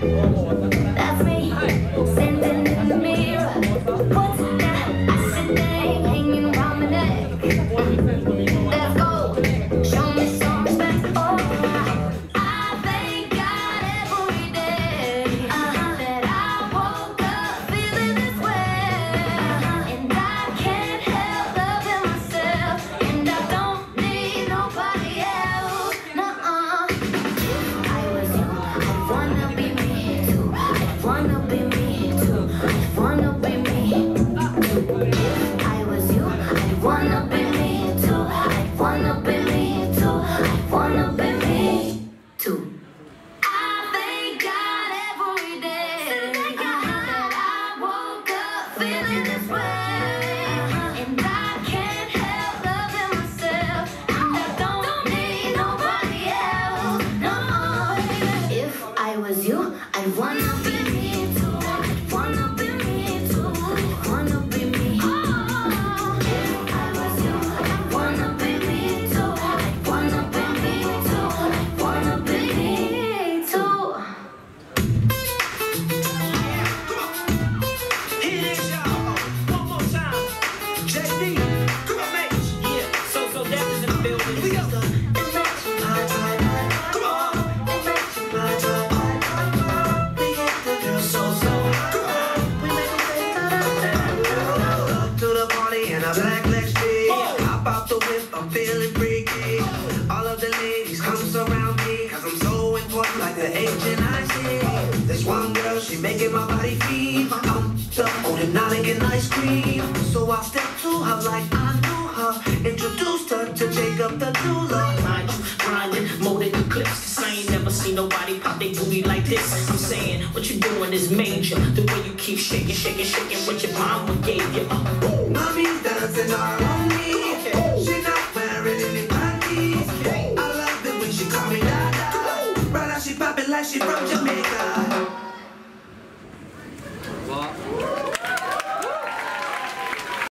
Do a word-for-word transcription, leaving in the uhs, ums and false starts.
That's me, standing in the mirror. What's that? I said thing hanging around my neck. Let's go, show me some respect. Oh, I thank God every day uh-huh. that I woke up feeling this way, and I can't help loving myself, and I don't need nobody else. Nuh-uh. If I was you, I'd wanna be me too. I'd wanna be me too. I'd wanna be me too. If I was you, I'd wanna be me too. I'd wanna be me too. I'd wanna be me too. I thank God every day that I woke up feeling this way, and I can't help loving myself, and I don't need nobody else. No, if I was you, I'd wanna be me too. I'd wanna be me too. I'd wanna be me. If I was you, I'd wanna be me too. I'd wanna be me too. I'd wanna be me too. Here it is, y'all. One more time. J D, come on, mate. Yeah, so so that is in the building. We go. Come on. So so. Come on. Up to the party in a black Lexus. Hop out the whip, I'm feeling freaky. All of the ladies come surround me, cause I'm so important like the H and I C. This one girl, she making my body feel I'm the hypnotic and ice cream. So I stepped to her like I knew her, introduced her to Jacob the jeweler. Mind you, grinding, more than eclipse, cause I ain't never seen nobody pop their booty like this. I'm saying, what you doing is major. The way you keep shaking, shaking, shaking what your mama gave you. Uh, Mommy's dancing all